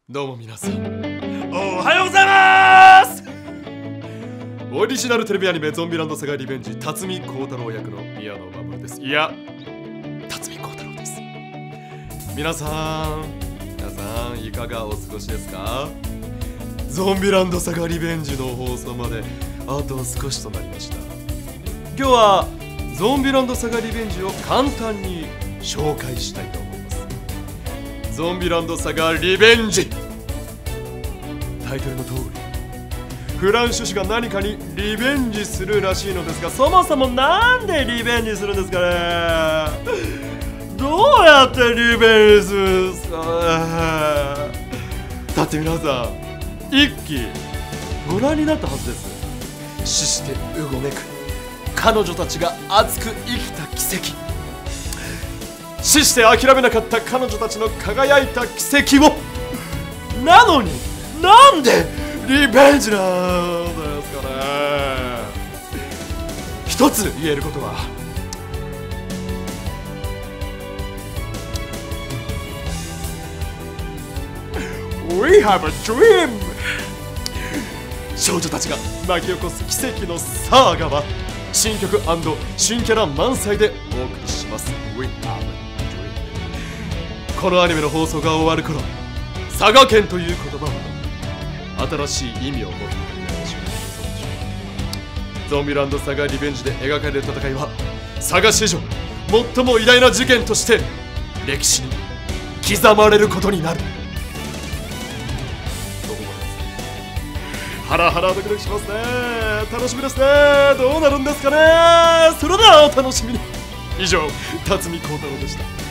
どうも皆さん、おはようございます。オリジナルテレビアニメゾンビランドサガリベンジ、辰巳孝太郎役の宮野真守です。いや、辰巳孝太郎です。皆さんいかがお過ごしですか？ゾンビランドサガリベンジの放送まであと少しとなりました。今日はゾンビランドサガリベンジを簡単に紹介したいと思います。ゾンビランドサガリベンジ、タイトルの通りフランシュ氏が何かにリベンジするらしいのですが、そもそもなんでリベンジするんですかね。どうやってリベンジするんですかね。だって皆さん一期ご覧になったはずです。死してうごめく彼女たちが熱く生きた奇跡、死して諦めなかった彼女たちの輝いた奇跡を、なのになんでリベンジなんですかね。一つ言えることは、We have a dream。 少女たちが巻き起こす奇跡のサーガは新曲&新キャラ満載でお送りします。 We have a dream。 このアニメの放送が終わる頃、佐賀県という言葉は新しい意味を持っているでしょう。ゾンビランドサガリベンジで描かれる戦いは佐賀史上最も偉大な事件として歴史に刻まれることになる。ハラハラドキドキしますね。楽しみですね。どうなるんですかね。それではお楽しみに。以上、辰巳孝太郎でした。